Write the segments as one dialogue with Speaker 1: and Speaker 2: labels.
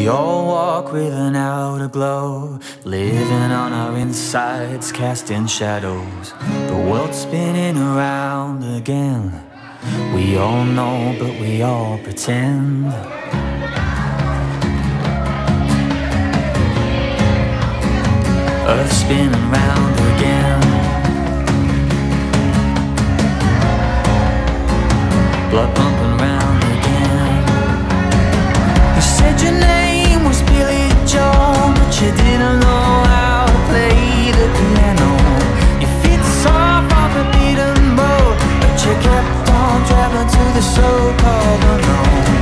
Speaker 1: We all walk with an outer glow, living on our insides, casting shadows. The world's spinning around again. We all know, but we all pretend. Earth spinning round again. Blood pumping round again. You said your name was Billy Joel, but you didn't know how to play the piano. Your feet soft off a beaten boat, but you kept on traveling to the so-called unknown.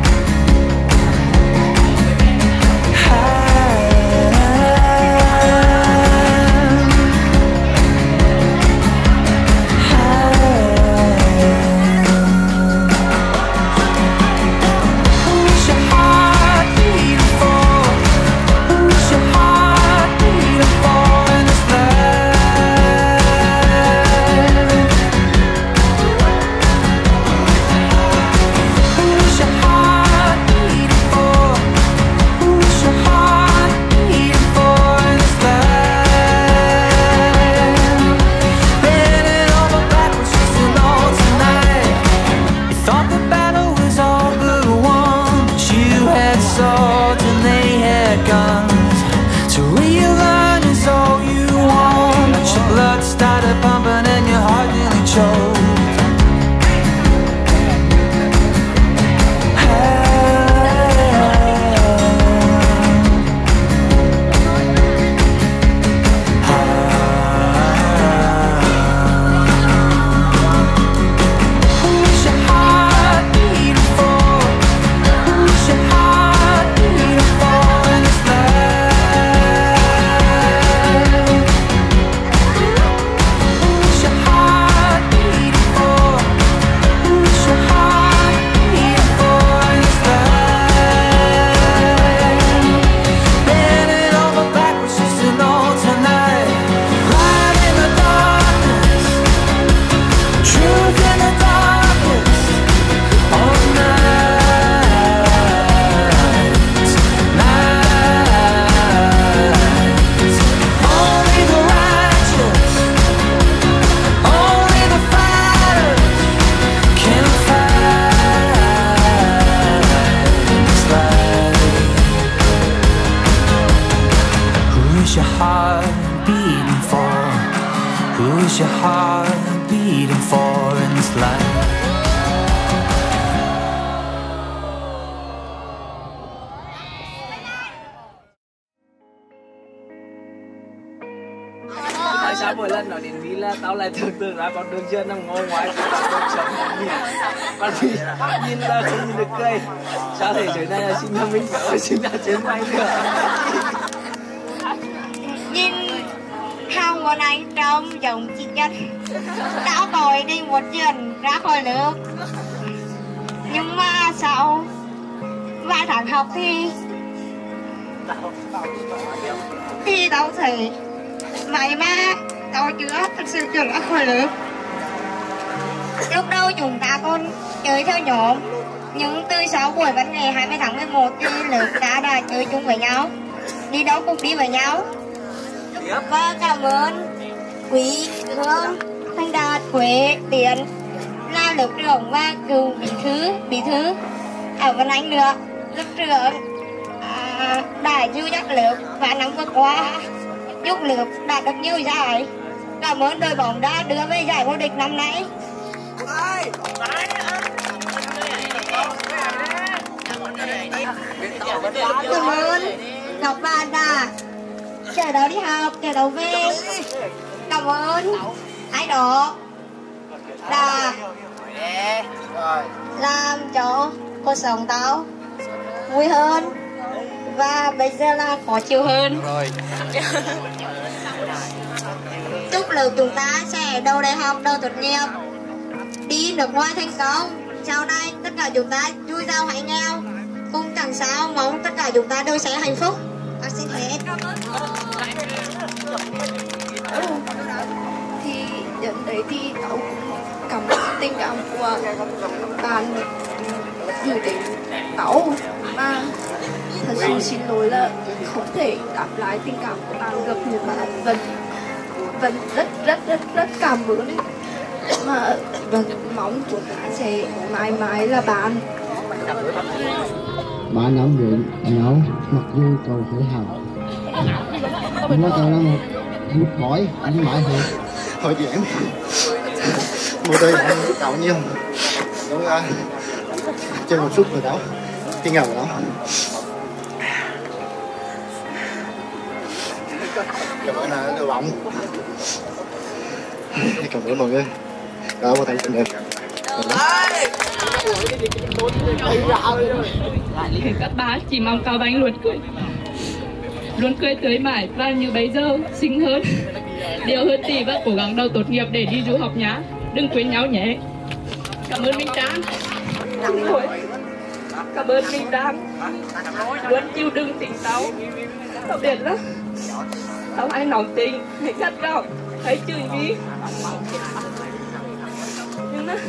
Speaker 1: Who's your heart beating for in this life?
Speaker 2: Tại sao mỗi lần nói đến Vy là tao lại tưởng tượng ra con đường dân đang ngồi ngoài cuộc sống nhìn con Vy nhìn là không nhìn được cười. Sao thế giới này là sinh ra mình ở sinh ra trên bay nữa.
Speaker 3: Nhìn hàng bọn anh trông giống chị nhất đã tội đi một chuyện ra khỏi lớp, nhưng mà sau vài tháng học thì tao thấy vậy mà tao chưa thật sự chưa ra khỏi lớp. Lúc đầu chúng ta còn chơi theo nhóm, nhưng từ sau buổi văn nghệ 20 tháng 11 thì lớp đã chơi chung với nhau, đi đâu cũng đi với nhau. Và cảm ơn Quý, Hương, Thanh Đạt, Quế, Tiến là lớp trưởng và cựu bí thư ở Vân Anh nữa. Lớp trưởng đã dìu dắt lớp và năm vừa qua giúp lớp đạt được nhiều giải. Cảm ơn đội bóng đã đưa về giải vô địch năm nay. Cảm ơn Ngọc Vạn đã chở tao đi học, chở tao về. Cảm ơn ai đó đã làm cho cuộc sống tao vui hơn và bây giờ là khó chịu hơn. Chúc lớp chúng ta sẽ đầu đại học, đầu tốt nghiệp, đi nước ngoài thành công. Sau này tất cả chúng ta vui giàu hạnh nghèo, cùng chẳng sao mong tất cả chúng ta đều sẽ hạnh phúc. Bác xin hết.
Speaker 4: Thì đến đấy thì tao cũng cảm tình cảm của bạn gửi đến tao, mà thật sự câu xin lỗi là không thể đáp lại tình cảm của bạn được, nhưng mà vẫn rất cảm ơn, mà vẫn mong chúng ta sẽ mãi mãi là bạn.
Speaker 5: Ba năm với nhau mặc dù cậu hối hận, nhưng mà cậu là một hút khói anh mãi thôi chị em một đời anh cậu nhiều đúng không? Chơi một chút rồi đó khi ngầu đó. Cảm ơn là đội bóng. Cảm ơn mọi người đã một thành tình
Speaker 6: các bác chỉ mong Cao Bánh luôn cười tươi mãi và như bây giờ xinh hơn, điều hơn tỷ và cố gắng đầu tốt nghiệp để đi du học nhá, đừng quên nhau nhé. Cảm ơn Minh Trang. Cảm ơn Minh Trang luôn chịu đựng tình tao, tao biết lắm, tao hay nóng tình hay gắt gỏng hay chửi ví, nhưng mà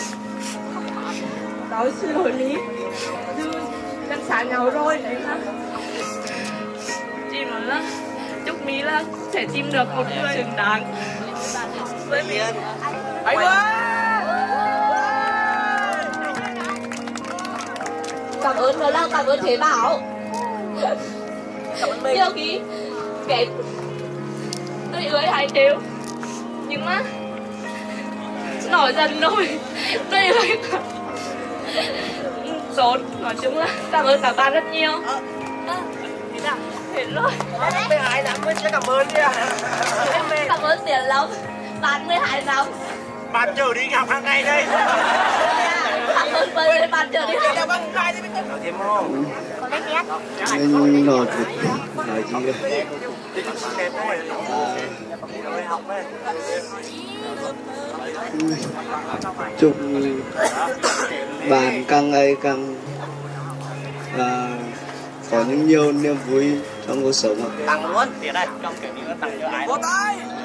Speaker 6: tao xin lỗi Mỹ, chứ đang xa nhau rồi nên là chị nói là chúc Mỹ là sẽ tìm được một người xứng đáng với Mỹ.
Speaker 7: Cảm ơn nó là cảm ơn Thế Bảo. Nhiều khi cái tôi ơi hay đều, nhưng mà nổi dần rồi tôi ơi tốt. Nói chung là cảm ơn các bạn rất nhiều. Hết rồi.
Speaker 2: Em 12 năm mới cảm ơn đi à.
Speaker 7: Cảm ơn tiền lắm. Bạn 12 năm.
Speaker 2: Bạn chờ đi học hàng ngày đây.
Speaker 7: Cảm ơn bạn chờ đi học.
Speaker 2: Có thêm không?
Speaker 5: anh ngọt nói chi chúc bạn càng ngày càng có những nhiều niềm vui trong cuộc sống.
Speaker 2: Tặng luôn, tiền đây, trong kiểu như tặng cho ai.